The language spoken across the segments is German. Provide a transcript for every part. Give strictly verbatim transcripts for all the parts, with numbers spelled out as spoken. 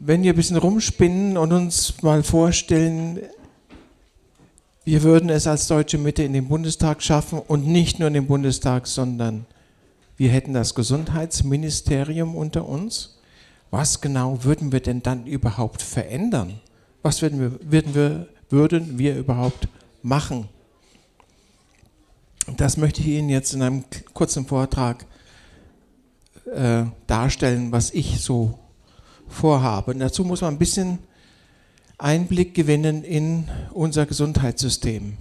wenn wir ein bisschen rumspinnen und uns mal vorstellen, wir würden es als Deutsche Mitte in den Bundestag schaffen und nicht nur in den Bundestag, sondern wir hätten das Gesundheitsministerium unter uns. Was genau würden wir denn dann überhaupt verändern? Was würden wir, würden wir, würden wir überhaupt machen? Das möchte ich Ihnen jetzt in einem kurzen Vortrag äh, darstellen, was ich so vorhabe. Und dazu muss man ein bisschen Einblick gewinnen in unser Gesundheitssystem.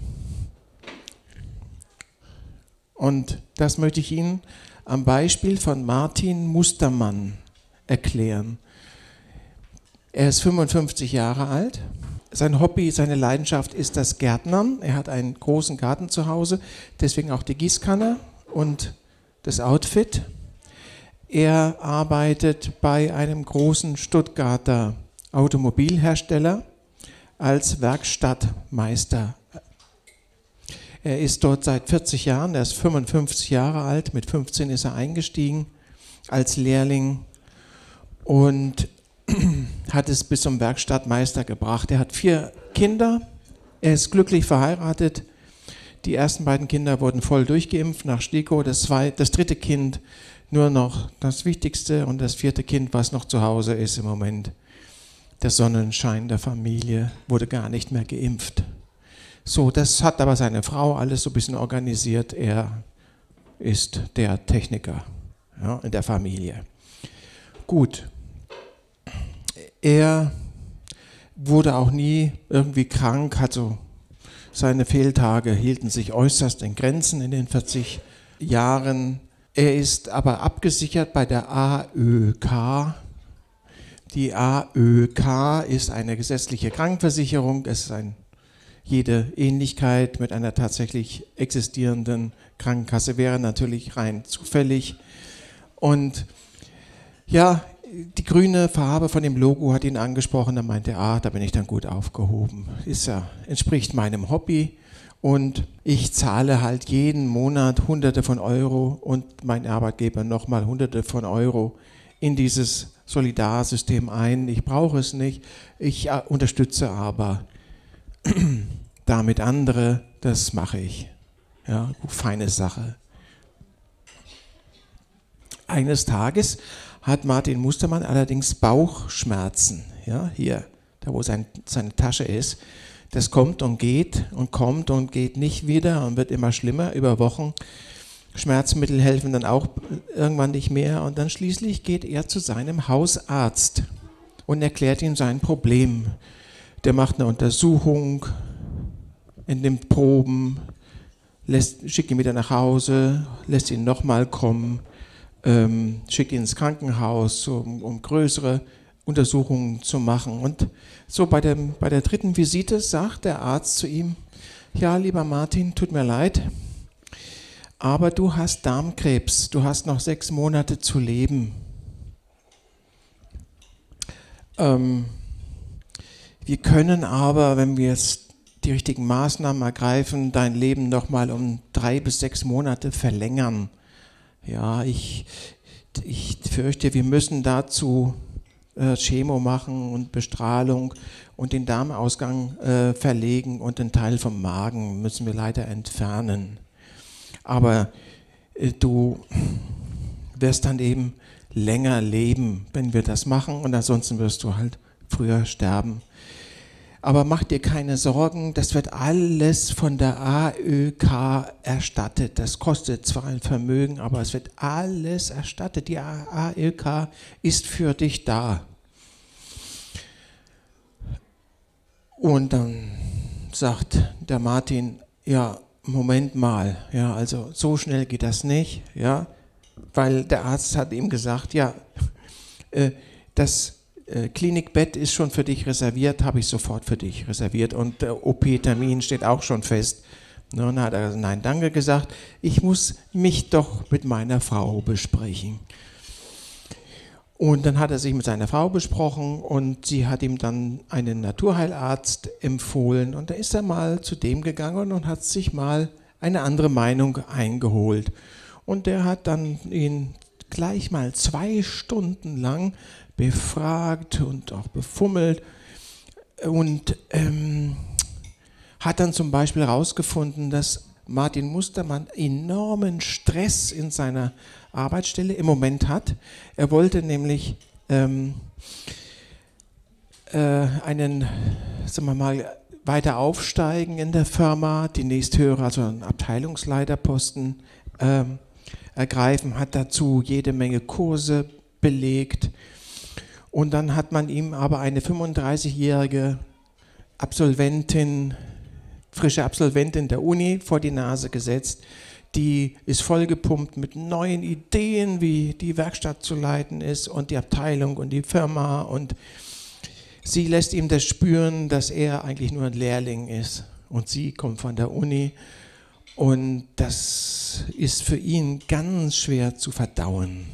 Und das möchte ich Ihnen am Beispiel von Martin Mustermann erklären. Er ist fünfundfünfzig Jahre alt. Sein Hobby, seine Leidenschaft ist das Gärtnern. Er hat einen großen Garten zu Hause, deswegen auch die Gießkanne und das Outfit. Er arbeitet bei einem großen Stuttgarter Automobilhersteller als Werkstattmeister. Er ist dort seit vierzig Jahren, er ist fünfundfünfzig Jahre alt, mit fünfzehn ist er eingestiegen als Lehrling und hat es bis zum Werkstattmeister gebracht. Er hat vier Kinder, er ist glücklich verheiratet. Die ersten beiden Kinder wurden voll durchgeimpft nach STIKO, das, zwei, das dritte Kind nur noch das Wichtigste und das vierte Kind, was noch zu Hause ist im Moment. Der Sonnenschein der Familie, wurde gar nicht mehr geimpft. So, das hat aber seine Frau alles so ein bisschen organisiert. Er ist der Techniker, ja, in der Familie. Gut. Er wurde auch nie irgendwie krank, hat so seine Fehltage hielten sich äußerst in Grenzen in den vierzig Jahren. Er ist aber abgesichert bei der A Ö K. Die A Ö K ist eine gesetzliche Krankenversicherung. Es ist ein, jede Ähnlichkeit mit einer tatsächlich existierenden Krankenkasse wäre natürlich rein zufällig. Und ja, die grüne Farbe von dem Logo hat ihn angesprochen. Da meinte er, ah, da bin ich dann gut aufgehoben. Ist ja, entspricht meinem Hobby. Und ich zahle halt jeden Monat Hunderte von Euro und mein Arbeitgeber nochmal Hunderte von Euro in dieses Solidarsystem ein. Ich brauche es nicht, ich unterstütze aber damit andere, das mache ich. Ja, feine Sache. Eines Tages hat Martin Mustermann allerdings Bauchschmerzen. Ja, hier, da wo sein, seine Tasche ist. Das kommt und geht und kommt und geht nicht wieder und wird immer schlimmer über Wochen. Schmerzmittel helfen dann auch irgendwann nicht mehr und dann schließlich geht er zu seinem Hausarzt und erklärt ihm sein Problem. Der macht eine Untersuchung, entnimmt Proben, lässt, schickt ihn wieder nach Hause, lässt ihn nochmal kommen, ähm, schickt ihn ins Krankenhaus, um, um größere Untersuchungen zu machen. Und so bei, dem, bei der dritten Visite sagt der Arzt zu ihm, ja, lieber Martin, tut mir leid, aber du hast Darmkrebs, du hast noch sechs Monate zu leben. Ähm, wir können aber, wenn wir jetzt die richtigen Maßnahmen ergreifen, dein Leben noch mal um drei bis sechs Monate verlängern. Ja, ich, ich fürchte, wir müssen dazu äh, Chemo machen und Bestrahlung und den Darmausgang äh, verlegen und einen Teil vom Magen müssen wir leider entfernen. Aber äh, du wirst dann eben länger leben, wenn wir das machen und ansonsten wirst du halt früher sterben. Aber mach dir keine Sorgen, das wird alles von der A Ö K erstattet. Das kostet zwar ein Vermögen, aber es wird alles erstattet. Die A Ö K ist für dich da. Und dann sagt der Martin, ja, Moment mal, ja, also so schnell geht das nicht, ja, weil der Arzt hat ihm gesagt, ja, äh, das äh, Klinikbett ist schon für dich reserviert, habe ich sofort für dich reserviert und der O P-Termin steht auch schon fest. Und dann hat er nein, danke gesagt, ich muss mich doch mit meiner Frau besprechen. Und dann hat er sich mit seiner Frau besprochen und sie hat ihm dann einen Naturheilarzt empfohlen und da ist er mal zu dem gegangen und hat sich mal eine andere Meinung eingeholt. Und der hat dann ihn gleich mal zwei Stunden lang befragt und auch befummelt und ähm, hat dann zum Beispiel herausgefunden, dass Martin Mustermann enormen Stress in seiner Arbeitsstelle im Moment hat. Er wollte nämlich ähm, äh, einen, sagen wir mal, weiter aufsteigen in der Firma, die nächsthöhere, also einen Abteilungsleiterposten ähm, ergreifen, hat dazu jede Menge Kurse belegt. Und dann hat man ihm aber eine fünfunddreißigjährige Absolventin, frische Absolventin der Uni vor die Nase gesetzt. Die ist vollgepumpt mit neuen Ideen, wie die Werkstatt zu leiten ist und die Abteilung und die Firma. Und sie lässt ihm das spüren, dass er eigentlich nur ein Lehrling ist. Und sie kommt von der Uni. Und das ist für ihn ganz schwer zu verdauen.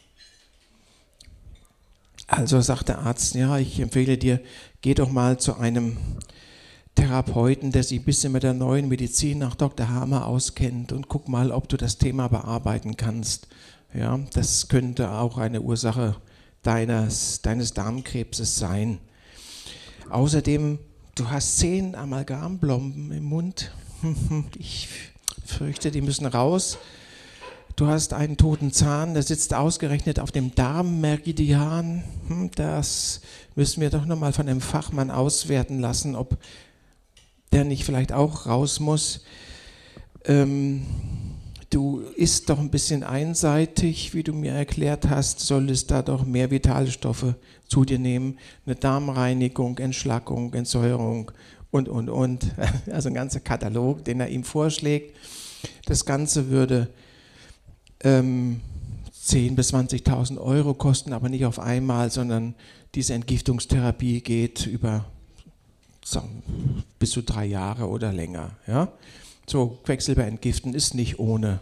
Also sagt der Arzt, ja, ich empfehle dir, geh doch mal zu einem Therapeuten, der sich ein bisschen mit der neuen Medizin nach Doktor Hamer auskennt und guck mal, ob du das Thema bearbeiten kannst. Ja, das könnte auch eine Ursache deines, deines Darmkrebses sein. Außerdem, du hast zehn Amalgamplomben im Mund. Ich fürchte, die müssen raus. Du hast einen toten Zahn, der sitzt ausgerechnet auf dem Darmmeridian. Das müssen wir doch nochmal von einem Fachmann auswerten lassen, ob der nicht vielleicht auch raus muss. Ähm, du isst doch ein bisschen einseitig, wie du mir erklärt hast, solltest da doch mehr Vitalstoffe zu dir nehmen. Eine Darmreinigung, Entschlackung, Entsäuerung und, und, und. Also ein ganzer Katalog, den er ihm vorschlägt. Das Ganze würde ähm, zehntausend bis zwanzigtausend Euro kosten, aber nicht auf einmal, sondern diese Entgiftungstherapie geht über so, bis zu drei Jahre oder länger. Ja? So, Quecksilber entgiften ist nicht ohne.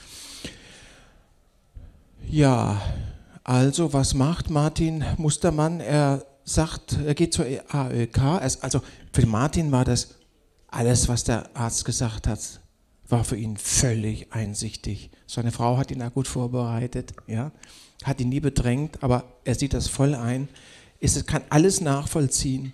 Ja, also was macht Martin Mustermann? Er sagt, er geht zur A Ö K. Also für Martin war das alles, was der Arzt gesagt hat, war für ihn völlig einsichtig. Seine Frau hat ihn auch gut vorbereitet, ja? Hat ihn nie bedrängt, aber er sieht das voll ein. Er kann alles nachvollziehen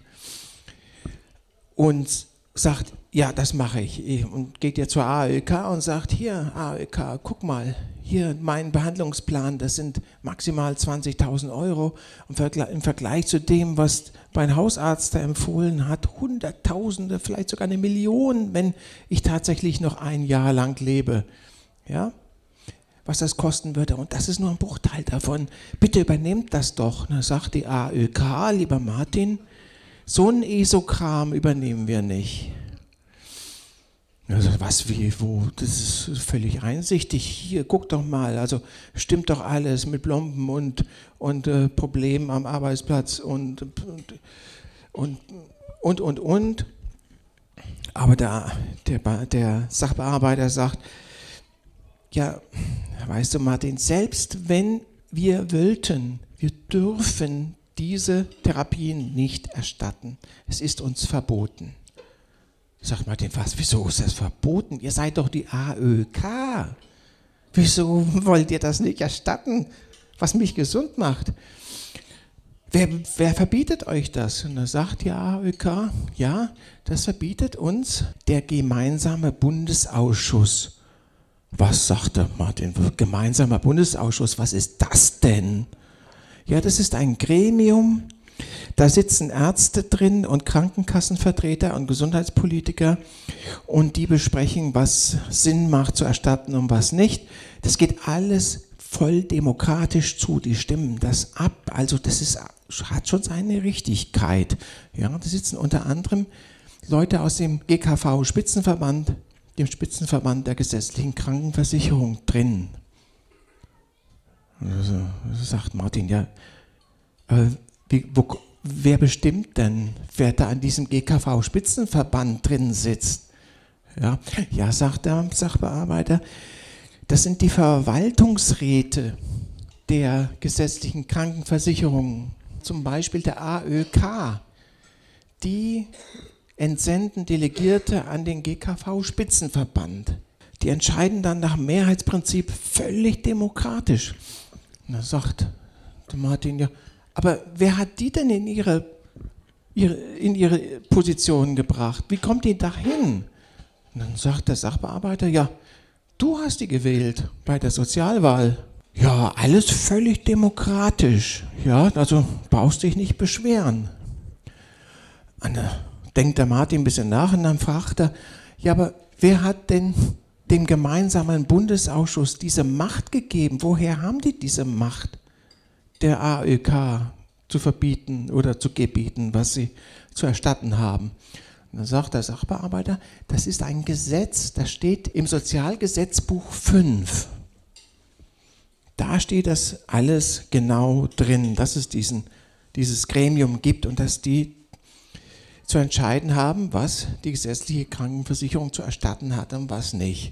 und sagt, ja, das mache ich. Und geht jetzt zur A Ö K und sagt, hier, A Ö K, guck mal, hier mein Behandlungsplan, das sind maximal zwanzigtausend Euro. Und im Vergleich zu dem, was mein Hausarzt da empfohlen hat, Hunderttausende, vielleicht sogar eine Million, wenn ich tatsächlich noch ein Jahr lang lebe. Ja? Was das kosten würde. Und das ist nur ein Bruchteil davon. Bitte übernehmt das doch. Da sagt die A Ö K, lieber Martin, so ein Esokram übernehmen wir nicht. Also was, wie, wo, das ist völlig einsichtig. Hier, guck doch mal, also stimmt doch alles mit Plomben und, und äh, Problemen am Arbeitsplatz und und, und, und, und, und. Aber der, der, der Sachbearbeiter sagt, ja, weißt du Martin, selbst wenn wir wollten, wir dürfen diese Therapien nicht erstatten. Es ist uns verboten. Sagt Martin, was, wieso ist das verboten? Ihr seid doch die A Ö K. Wieso wollt ihr das nicht erstatten, was mich gesund macht? Wer, wer verbietet euch das? Und da sagt die A Ö K, ja, das verbietet uns der gemeinsame Bundesausschuss. Was sagt der Martin? Gemeinsamer Bundesausschuss, was ist das denn? Ja, das ist ein Gremium, da sitzen Ärzte drin und Krankenkassenvertreter und Gesundheitspolitiker und die besprechen, was Sinn macht zu erstatten und was nicht. Das geht alles voll demokratisch zu, die stimmen das ab, also das ist, hat schon seine Richtigkeit. Ja, da sitzen unter anderem Leute aus dem G K V-Spitzenverband, dem Spitzenverband der gesetzlichen Krankenversicherung drin. Also, sagt Martin, ja, äh, wie, wo, wer bestimmt denn, wer da an diesem G K V-Spitzenverband drin sitzt? Ja, ja, sagt der Sachbearbeiter, das sind die Verwaltungsräte der gesetzlichen Krankenversicherungen, zum Beispiel der A Ö K. Die entsenden Delegierte an den G K V-Spitzenverband. Die entscheiden dann nach Mehrheitsprinzip völlig demokratisch. Und dann sagt der Martin, ja, aber wer hat die denn in ihre, ihre, in ihre Position gebracht? Wie kommt die dahin? Und dann sagt der Sachbearbeiter, ja, du hast die gewählt bei der Sozialwahl. Ja, alles völlig demokratisch. Ja, also brauchst dich nicht beschweren. Und dann denkt der Martin ein bisschen nach und dann fragt er, ja, aber wer hat denn dem gemeinsamen Bundesausschuss diese Macht gegeben? Woher haben die diese Macht, der A Ö K zu verbieten oder zu gebieten, was sie zu erstatten haben? Und dann sagt der Sachbearbeiter, das ist ein Gesetz, das steht im Sozialgesetzbuch fünf. Da steht das alles genau drin, dass es diesen, dieses Gremium gibt und dass die zu entscheiden haben, was die gesetzliche Krankenversicherung zu erstatten hat und was nicht.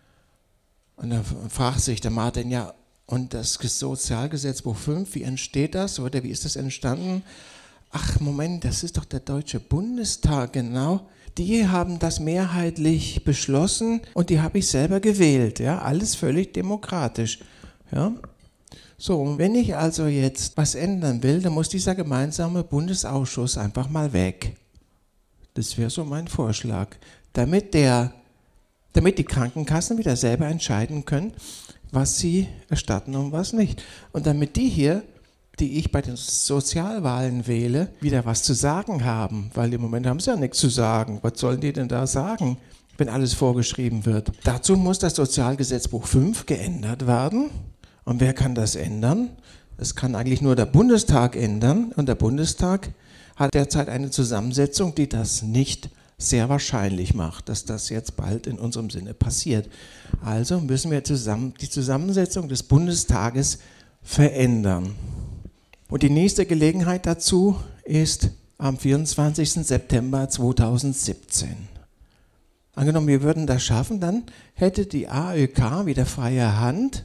Und dann fragt sich der Martin, ja, und das Sozialgesetzbuch fünf, wie entsteht das oder wie ist das entstanden? Ach Moment, das ist doch der Deutsche Bundestag, genau. Die haben das mehrheitlich beschlossen und die habe ich selber gewählt. Ja, alles völlig demokratisch. Ja. So, und wenn ich also jetzt was ändern will, dann muss dieser gemeinsame Bundesausschuss einfach mal weg. Das wäre so mein Vorschlag, damit, der, damit die Krankenkassen wieder selber entscheiden können, was sie erstatten und was nicht. Und damit die hier, die ich bei den Sozialwahlen wähle, wieder was zu sagen haben, weil im Moment haben sie ja nichts zu sagen. Was sollen die denn da sagen, wenn alles vorgeschrieben wird? Dazu muss das Sozialgesetzbuch fünf geändert werden. Und wer kann das ändern? Das kann eigentlich nur der Bundestag ändern. Und der Bundestag hat derzeit eine Zusammensetzung, die das nicht sehr wahrscheinlich macht, dass das jetzt bald in unserem Sinne passiert. Also müssen wir zusammen die Zusammensetzung des Bundestages verändern. Und die nächste Gelegenheit dazu ist am vierundzwanzigsten September zweitausendsiebzehn. Angenommen, wir würden das schaffen, dann hätte die A Ö K wieder freie Hand.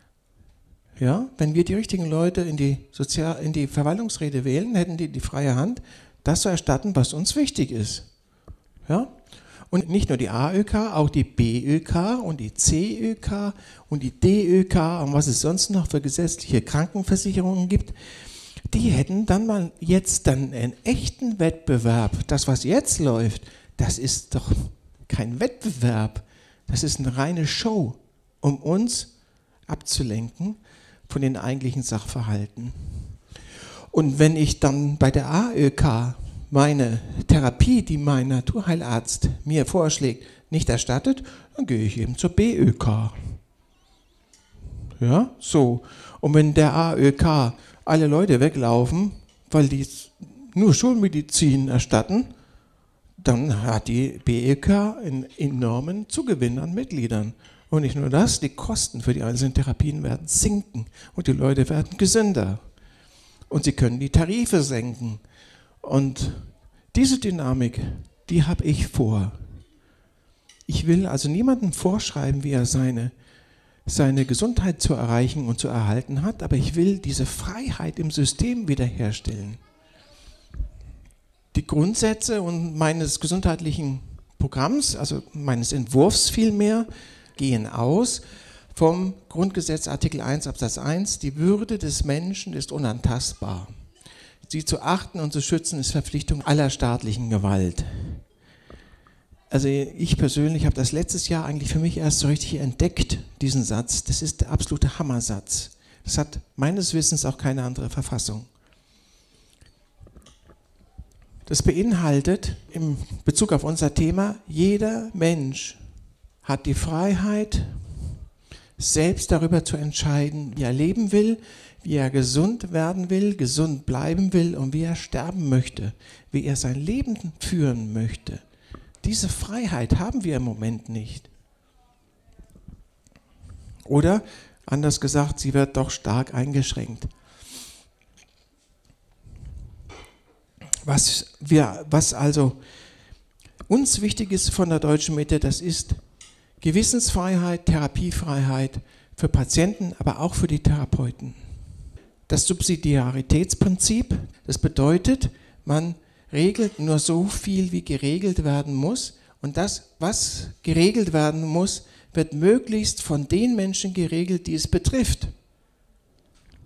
Ja, wenn wir die richtigen Leute in die, Sozial-, in die Verwaltungsräte wählen, hätten die die freie Hand, das zu erstatten, was uns wichtig ist. Ja? Und nicht nur die A Ö K, auch die B Ö K und die C Ö K und die D Ö K und was es sonst noch für gesetzliche Krankenversicherungen gibt, die hätten dann mal jetzt dann einen echten Wettbewerb. Das, was jetzt läuft, das ist doch kein Wettbewerb, das ist eine reine Show, um uns abzulenken von den eigentlichen Sachverhalten. Und wenn ich dann bei der A Ö K meine Therapie, die mein Naturheilarzt mir vorschlägt, nicht erstattet, dann gehe ich eben zur B Ö K. Ja, so. Und wenn der A Ö K alle Leute weglaufen, weil die nur Schulmedizin erstatten, dann hat die B Ö K einen enormen Zugewinn an Mitgliedern. Und nicht nur das, die Kosten für die einzelnen Therapien werden sinken und die Leute werden gesünder. Und sie können die Tarife senken. Und diese Dynamik, die habe ich vor. Ich will also niemandem vorschreiben, wie er seine, seine Gesundheit zu erreichen und zu erhalten hat, aber ich will diese Freiheit im System wiederherstellen. Die Grundsätze und meines gesundheitlichen Programms, also meines Entwurfs vielmehr, gehen aus vom Grundgesetz Artikel eins Absatz eins, die Würde des Menschen ist unantastbar. Sie zu achten und zu schützen ist Verpflichtung aller staatlichen Gewalt. Also ich persönlich habe das letztes Jahr eigentlich für mich erst so richtig entdeckt, diesen Satz. Das ist der absolute Hammersatz. Das hat meines Wissens auch keine andere Verfassung. Das beinhaltet in Bezug auf unser Thema, jeder Mensch hat die Freiheit, selbst darüber zu entscheiden, wie er leben will, wie er gesund werden will, gesund bleiben will und wie er sterben möchte, wie er sein Leben führen möchte. Diese Freiheit haben wir im Moment nicht. Oder, anders gesagt, sie wird doch stark eingeschränkt. Was, wir, was also uns wichtig ist von der Deutschen Mitte, das ist Gewissensfreiheit, Therapiefreiheit für Patienten, aber auch für die Therapeuten. Das Subsidiaritätsprinzip, das bedeutet, man regelt nur so viel, wie geregelt werden muss. Und das, was geregelt werden muss, wird möglichst von den Menschen geregelt, die es betrifft.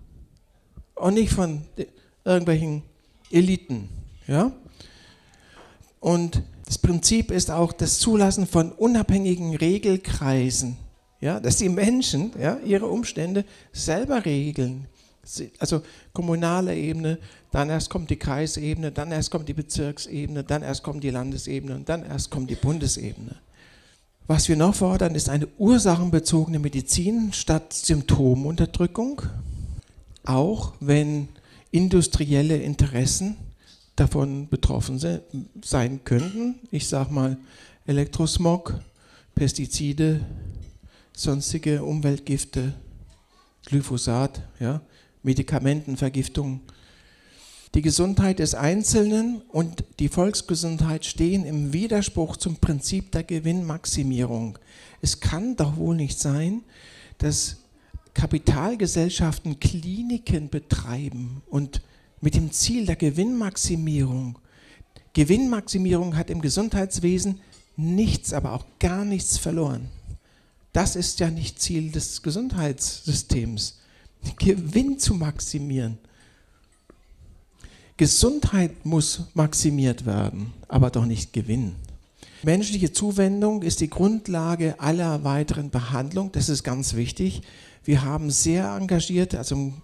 auch nicht von irgendwelchen Eliten. Ja? Und das Prinzip ist auch das Zulassen von unabhängigen Regelkreisen, ja? Dass die Menschen, ja, ihre Umstände selber regeln. Also kommunale Ebene, dann erst kommt die Kreisebene, dann erst kommt die Bezirksebene, dann erst kommt die Landesebene und dann erst kommt die Bundesebene. Was wir noch fordern, ist eine ursachenbezogene Medizin statt Symptomunterdrückung, auch wenn industrielle Interessen davon betroffen sein könnten. Ich sage mal Elektrosmog, Pestizide, sonstige Umweltgifte, Glyphosat, ja, Medikamentenvergiftung. Die Gesundheit des Einzelnen und die Volksgesundheit stehen im Widerspruch zum Prinzip der Gewinnmaximierung. Es kann doch wohl nicht sein, dass Kapitalgesellschaften Kliniken betreiben und mit dem Ziel der Gewinnmaximierung. Gewinnmaximierung hat im Gesundheitswesen nichts, aber auch gar nichts verloren. Das ist ja nicht Ziel des Gesundheitssystems. Gewinn zu maximieren. Gesundheit muss maximiert werden, aber doch nicht Gewinn. Menschliche Zuwendung ist die Grundlage aller weiteren Behandlung. Das ist ganz wichtig. Wir haben sehr engagiert, also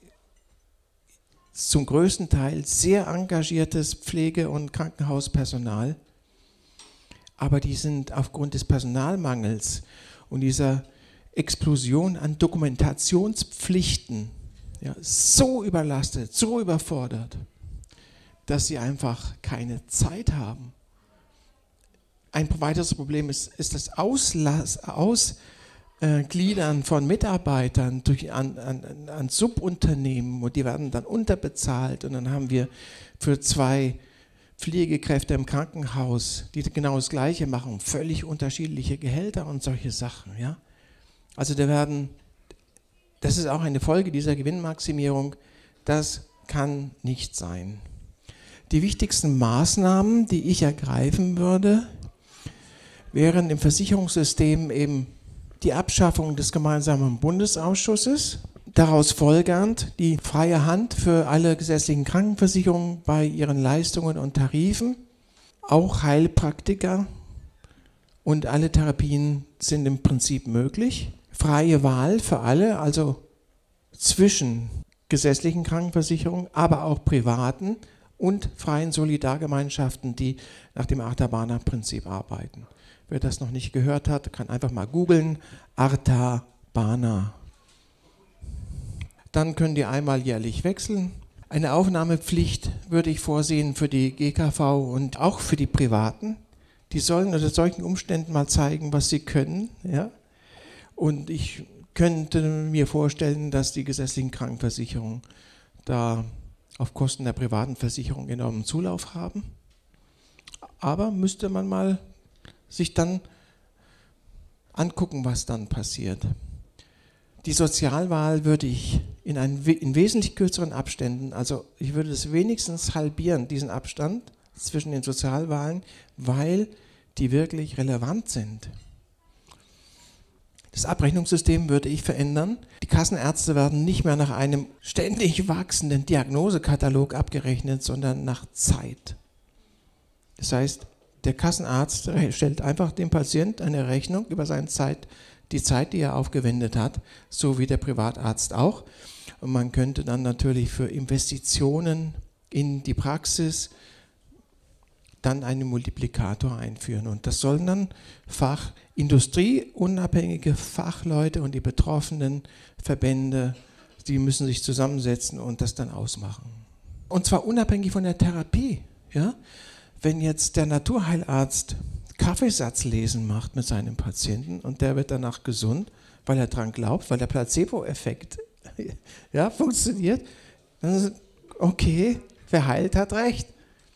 zum größten Teil sehr engagiertes Pflege- und Krankenhauspersonal, aber die sind aufgrund des Personalmangels und dieser Explosion an Dokumentationspflichten, ja, so überlastet, so überfordert, dass sie einfach keine Zeit haben. Ein weiteres Problem ist, ist das Auslass, Ausgliedern von Mitarbeitern durch, an, an, an Subunternehmen, und die werden dann unterbezahlt, und dann haben wir für zwei Pflegekräfte im Krankenhaus, die genau das Gleiche machen, völlig unterschiedliche Gehälter und solche Sachen. Ja? Also da werden, das ist auch eine Folge dieser Gewinnmaximierung, das kann nicht sein. Die wichtigsten Maßnahmen, die ich ergreifen würde, wären im Versicherungssystem eben die Abschaffung des gemeinsamen Bundesausschusses, daraus folgernd die freie Hand für alle gesetzlichen Krankenversicherungen bei ihren Leistungen und Tarifen, auch Heilpraktiker und alle Therapien sind im Prinzip möglich. Freie Wahl für alle, also zwischen gesetzlichen Krankenversicherungen, aber auch privaten und freien Solidargemeinschaften, die nach dem Arta-Bana-Prinzip arbeiten. Wer das noch nicht gehört hat, kann einfach mal googeln, Arta-Bana. Dann können die einmal jährlich wechseln. Eine Aufnahmepflicht würde ich vorsehen für die G K V und auch für die Privaten. Die sollen unter solchen Umständen mal zeigen, was sie können. Ja? Und ich könnte mir vorstellen, dass die gesetzlichen Krankenversicherungen da auf Kosten der privaten Versicherung enormen Zulauf haben. Aber müsste man mal sich dann angucken, was dann passiert. Die Sozialwahl würde ich in, einen, in wesentlich kürzeren Abständen, also ich würde es wenigstens halbieren, diesen Abstand zwischen den Sozialwahlen, weil die wirklich relevant sind. Das Abrechnungssystem würde ich verändern. Die Kassenärzte werden nicht mehr nach einem ständig wachsenden Diagnosekatalog abgerechnet, sondern nach Zeit. Das heißt, der Kassenarzt stellt einfach dem Patient eine Rechnung über seine Zeit, die Zeit, die er aufgewendet hat, so wie der Privatarzt auch. Und man könnte dann natürlich für Investitionen in die Praxis dann einen Multiplikator einführen. Und das sollen dann Fach, industrieunabhängige Fachleute und die betroffenen Verbände, die müssen sich zusammensetzen und das dann ausmachen. Und zwar unabhängig von der Therapie. Ja? Wenn jetzt der Naturheilarzt Kaffeesatzlesen macht mit seinem Patienten und der wird danach gesund, weil er dran glaubt, weil der Placebo-Effekt ja, funktioniert, dann ist okay, wer heilt, hat recht.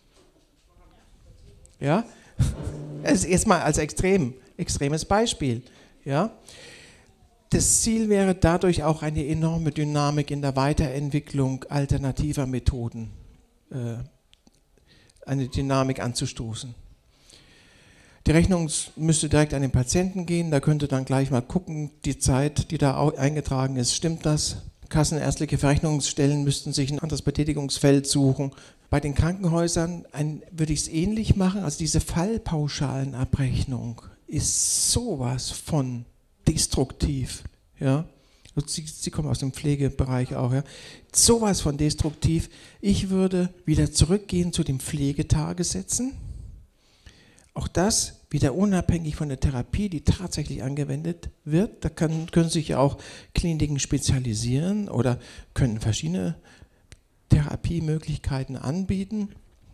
Ja, also jetzt mal als extrem, extremes Beispiel. Ja. Das Ziel wäre dadurch auch eine enorme Dynamik in der Weiterentwicklung alternativer Methoden, äh, eine Dynamik anzustoßen. Die Rechnung müsste direkt an den Patienten gehen, da könnte dann gleich mal gucken, die Zeit, die da eingetragen ist, stimmt das? kassenärztliche Verrechnungsstellen müssten sich ein anderes Betätigungsfeld suchen. Bei den Krankenhäusern ein, würde ich es ähnlich machen. Also diese Fallpauschalenabrechnung ist sowas von destruktiv. Ja? Sie, Sie kommen aus dem Pflegebereich auch. Ja? Sowas von destruktiv. Ich würde wieder zurückgehen zu den Pflegetagessätzen. Auch das wieder unabhängig von der Therapie, die tatsächlich angewendet wird. Da kann, können sich auch Kliniken spezialisieren oder können verschiedene Therapiemöglichkeiten anbieten.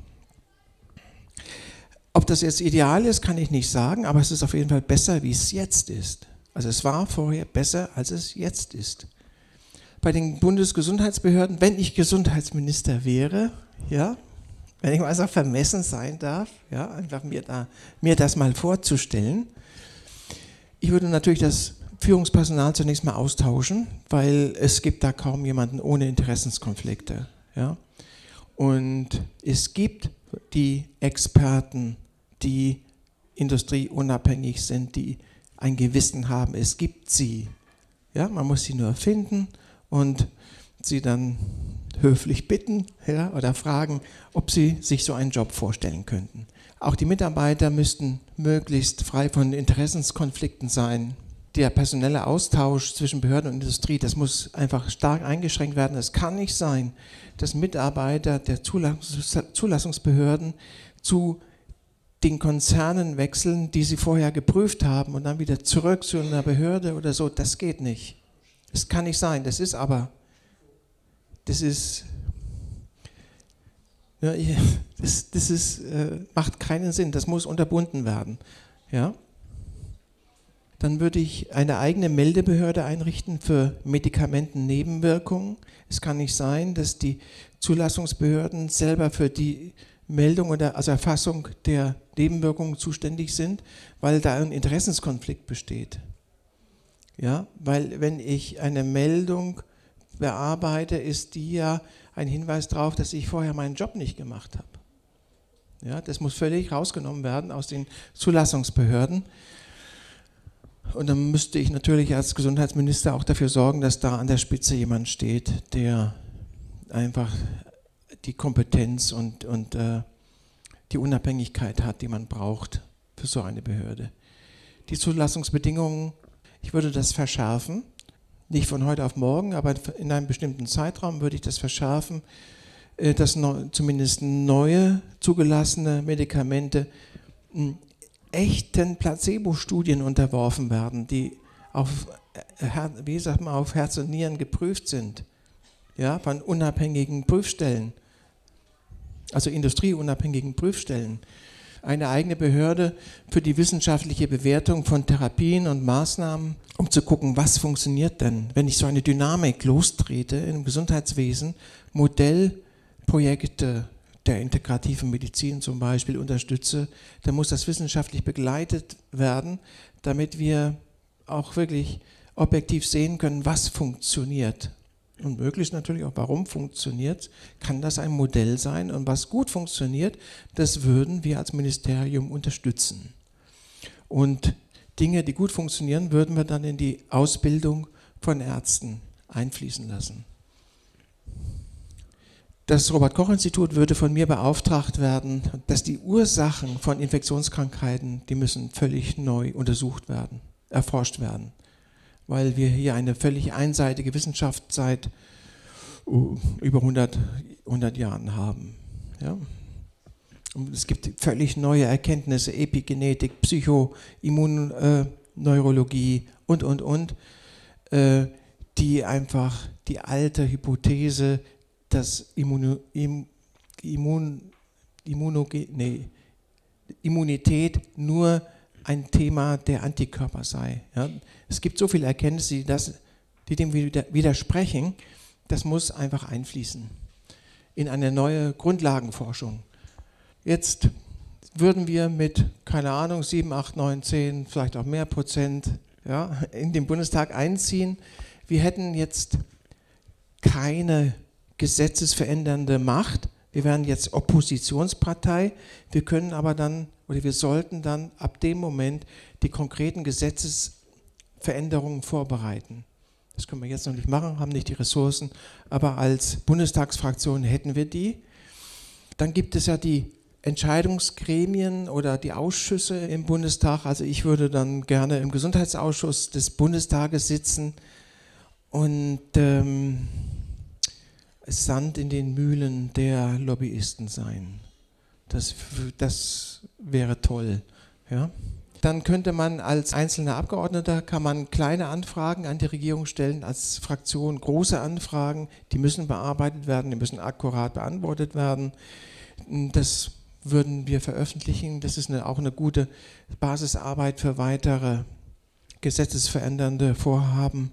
Ob das jetzt ideal ist, kann ich nicht sagen, aber es ist auf jeden Fall besser, wie es jetzt ist. Also es war vorher besser, als es jetzt ist. Bei den Bundesgesundheitsbehörden, wenn ich Gesundheitsminister wäre, ja, wenn ich mal so vermessen sein darf, ja, einfach mir, da, mir das mal vorzustellen, ich würde natürlich das Führungspersonal zunächst mal austauschen, weil es gibt da kaum jemanden ohne Interessenskonflikte. Ja. Und es gibt die Experten, die industrieunabhängig sind, die ein Gewissen haben. Es gibt sie. Ja, man muss sie nur finden und sie dann höflich bitten, ja, oder fragen, ob sie sich so einen Job vorstellen könnten. Auch die Mitarbeiter müssten möglichst frei von Interessenskonflikten sein. Der personelle Austausch zwischen Behörden und Industrie, das muss einfach stark eingeschränkt werden. Es kann nicht sein, dass Mitarbeiter der Zulassungsbehörden zu den Konzernen wechseln, die sie vorher geprüft haben und dann wieder zurück zu einer Behörde oder so. Das geht nicht. Das kann nicht sein. Das ist aber, das ist, ja, das, das ist, äh, macht keinen Sinn. Das muss unterbunden werden. Ja? Dann würde ich eine eigene Meldebehörde einrichten für Medikamentennebenwirkungen. Es kann nicht sein, dass die Zulassungsbehörden selber für die Meldung oder also Erfassung der Nebenwirkungen zuständig sind, weil da ein Interessenskonflikt besteht. Ja, weil wenn ich eine Meldung bearbeite, ist die ja ein Hinweis darauf, dass ich vorher meinen Job nicht gemacht habe. Ja, das muss völlig rausgenommen werden aus den Zulassungsbehörden. Und dann müsste ich natürlich als Gesundheitsminister auch dafür sorgen, dass da an der Spitze jemand steht, der einfach die Kompetenz und, und äh, die Unabhängigkeit hat, die man braucht für so eine Behörde. Die Zulassungsbedingungen, ich würde das verschärfen, nicht von heute auf morgen, aber in einem bestimmten Zeitraum würde ich das verschärfen, äh, dass no, zumindest neue zugelassene Medikamente mh, echten Placebo-Studien unterworfen werden, die auf, wie sagt man, auf Herz und Nieren geprüft sind, ja, von unabhängigen Prüfstellen, also industrieunabhängigen Prüfstellen. Eine eigene Behörde für die wissenschaftliche Bewertung von Therapien und Maßnahmen, um zu gucken, was funktioniert denn, wenn ich so eine Dynamik lostrete im Gesundheitswesen, Modellprojekte der integrativen Medizin zum Beispiel unterstütze, dann muss das wissenschaftlich begleitet werden, damit wir auch wirklich objektiv sehen können, was funktioniert. Und möglichst natürlich auch, warum funktioniert, kann das ein Modell sein. Und was gut funktioniert, das würden wir als Ministerium unterstützen. Und Dinge, die gut funktionieren, würden wir dann in die Ausbildung von Ärzten einfließen lassen. Das Robert-Koch-Institut würde von mir beauftragt werden, dass die Ursachen von Infektionskrankheiten, die müssen völlig neu untersucht werden, erforscht werden. Weil wir hier eine völlig einseitige Wissenschaft seit uh, über hundert, hundert Jahren haben. Ja? Und es gibt völlig neue Erkenntnisse, Epigenetik, Psychoimmunneurologie und, und, und, äh, die einfach die alte Hypothese, dass Immun, Immun, Immunoge, nee, Immunität nur ein Thema der Antikörper sei. Ja? Es gibt so viele Erkenntnisse, die, das, die dem widersprechen. Das muss einfach einfließen in eine neue Grundlagenforschung. Jetzt würden wir mit, keine Ahnung, sieben, acht, neun, zehn, vielleicht auch mehr Prozent, ja, in den Bundestag einziehen. Wir hätten jetzt keine gesetzesverändernde Macht. Wir wären jetzt Oppositionspartei. Wir können aber dann, oder wir sollten dann ab dem Moment die konkreten Gesetzesveränderungen vorbereiten. Das können wir jetzt noch nicht machen, haben nicht die Ressourcen, aber als Bundestagsfraktion hätten wir die. Dann gibt es ja die Entscheidungsgremien oder die Ausschüsse im Bundestag. Also ich würde dann gerne im Gesundheitsausschuss des Bundestages sitzen und ähm, Sand in den Mühlen der Lobbyisten sein. Das, das wäre toll. Ja? Dann könnte man als einzelner Abgeordneter, kann man kleine Anfragen an die Regierung stellen, als Fraktion große Anfragen, die müssen bearbeitet werden, die müssen akkurat beantwortet werden. Das würden wir veröffentlichen. Das ist eine, auch eine gute Basisarbeit für weitere gesetzesverändernde Vorhaben.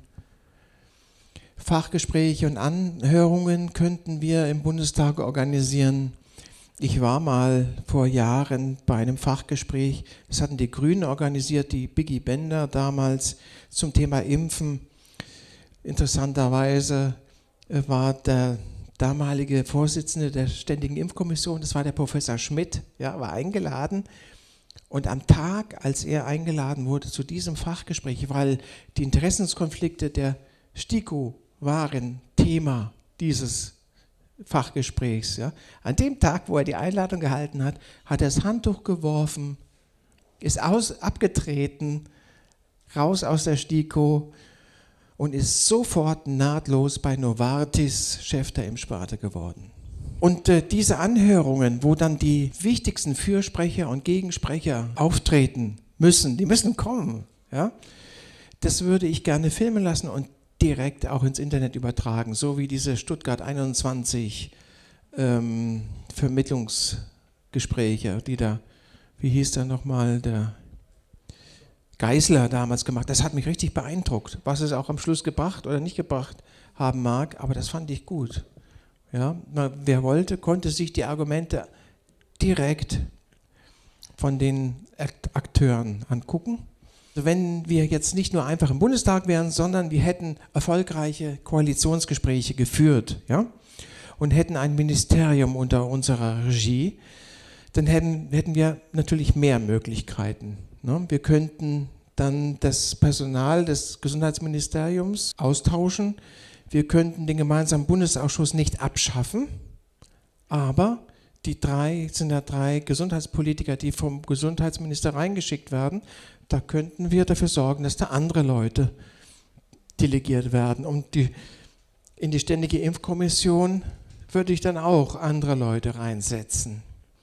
Fachgespräche und Anhörungen könnten wir im Bundestag organisieren. Ich war mal vor Jahren bei einem Fachgespräch, das hatten die Grünen organisiert, die Biggie Bender damals, zum Thema Impfen. Interessanterweise war der damalige Vorsitzende der Ständigen Impfkommission, das war der Professor Schmidt, ja, war eingeladen. Und am Tag, als er eingeladen wurde zu diesem Fachgespräch, weil die Interessenskonflikte der STIKO waren Thema dieses Fachgesprächs. Ja. An dem Tag, wo er die Einladung gehalten hat, hat er das Handtuch geworfen, ist aus, abgetreten, raus aus der STIKO und ist sofort nahtlos bei Novartis Chef der Impfsparte geworden. Und äh, diese Anhörungen, wo dann die wichtigsten Fürsprecher und Gegensprecher auftreten müssen, die müssen kommen, ja, das würde ich gerne filmen lassen und direkt auch ins Internet übertragen, so wie diese Stuttgart einundzwanzig ähm, Vermittlungsgespräche, die da, wie hieß der nochmal, der Geisler damals gemacht. Das hat mich richtig beeindruckt, was es auch am Schluss gebracht oder nicht gebracht haben mag, aber das fand ich gut. Ja, wer wollte, konnte sich die Argumente direkt von den Akteuren angucken. Wenn wir jetzt nicht nur einfach im Bundestag wären, sondern wir hätten erfolgreiche Koalitionsgespräche geführt, ja, und hätten ein Ministerium unter unserer Regie, dann hätten, hätten wir natürlich mehr Möglichkeiten. Ne? Wir könnten dann das Personal des Gesundheitsministeriums austauschen. Wir könnten den gemeinsamen Bundesausschuss nicht abschaffen, aber die drei sind ja drei Gesundheitspolitiker, die vom Gesundheitsminister reingeschickt werden. Da könnten wir dafür sorgen, dass da andere Leute delegiert werden. Und die, in die Ständige Impfkommission würde ich dann auch andere Leute reinsetzen,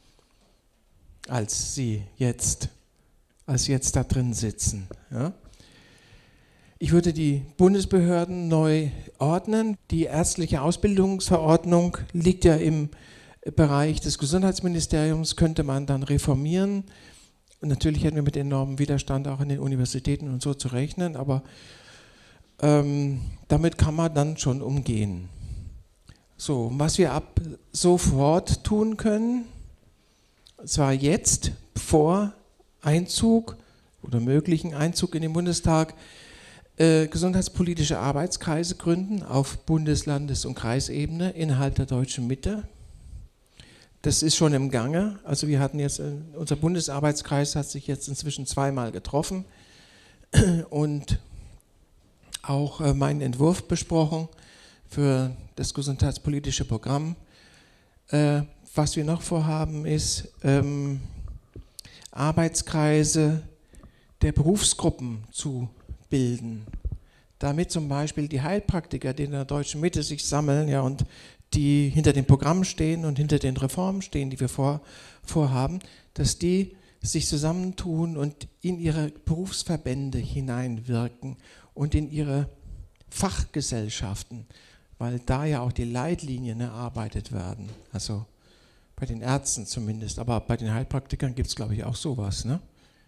als sie jetzt, als jetzt da drin sitzen. Ja? Ich würde die Bundesbehörden neu ordnen. Die ärztliche Ausbildungsverordnung liegt ja im Bereich des Gesundheitsministeriums, könnte man dann reformieren. Und natürlich hätten wir mit enormem Widerstand auch in den Universitäten und so zu rechnen, aber ähm, damit kann man dann schon umgehen. So, was wir ab sofort tun können, zwar jetzt vor Einzug oder möglichen Einzug in den Bundestag, äh, gesundheitspolitische Arbeitskreise gründen auf Bundes-, Landes- und Kreisebene innerhalb der deutschen Mitte. Das ist schon im Gange. Also wir hatten jetzt, unser Bundesarbeitskreis hat sich jetzt inzwischen zweimal getroffen und auch meinen Entwurf besprochen für das gesundheitspolitische Programm. Was wir noch vorhaben ist, ähm, Arbeitskreise der Berufsgruppen zu bilden, damit zum Beispiel die Heilpraktiker, die in der deutschen Mitte sich sammeln, ja, und die hinter dem Programm stehen und hinter den Reformen stehen, die wir vor, vorhaben, dass die sich zusammentun und in ihre Berufsverbände hineinwirken und in ihre Fachgesellschaften, weil da ja auch die Leitlinien erarbeitet werden, also bei den Ärzten zumindest, aber bei den Heilpraktikern gibt es, glaube ich, auch sowas, ne?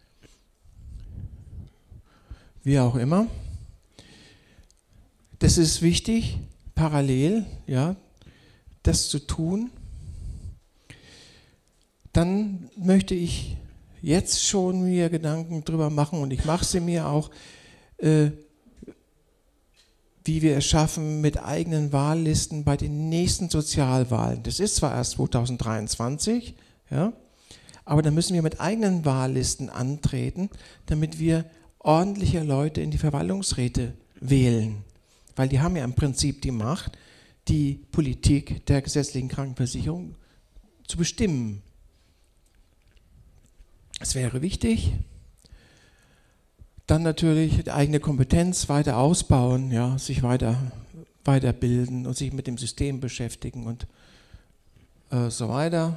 Wie auch immer. Das ist wichtig, parallel, ja, das zu tun. Dann möchte ich jetzt schon mir Gedanken drüber machen, und ich mache sie mir auch, äh, wie wir es schaffen mit eigenen Wahllisten bei den nächsten Sozialwahlen. Das ist zwar erst zweitausenddreiundzwanzig, ja, aber da müssen wir mit eigenen Wahllisten antreten, damit wir ordentliche Leute in die Verwaltungsräte wählen. weil die haben ja im Prinzip die Macht, die Politik der gesetzlichen Krankenversicherung zu bestimmen. Es wäre wichtig, dann natürlich die eigene Kompetenz weiter ausbauen, ja, sich weiter weiterbilden und sich mit dem System beschäftigen und äh, so weiter.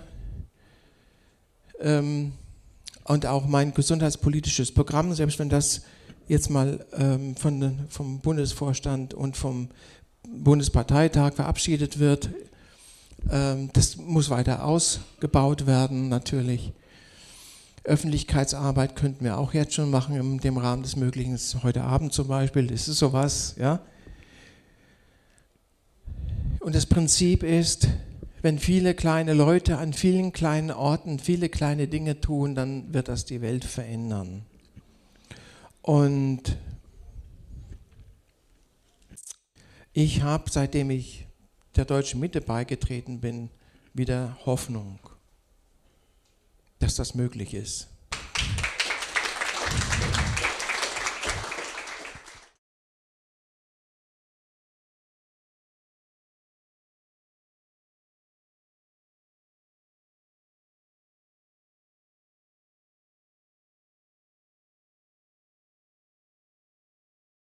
Ähm, und auch mein gesundheitspolitisches Programm, selbst wenn das jetzt mal ähm, von, vom Bundesvorstand und vom Bundesparteitag verabschiedet wird, ähm, das muss weiter ausgebaut werden natürlich. Öffentlichkeitsarbeit könnten wir auch jetzt schon machen, in dem Rahmen des Möglichen. Heute Abend zum Beispiel, das ist sowas, ja. Und das Prinzip ist, wenn viele kleine Leute an vielen kleinen Orten viele kleine Dinge tun, dann wird das die Welt verändern. Und ich habe, seitdem ich der Deutschen Mitte beigetreten bin, wieder Hoffnung, dass das möglich ist.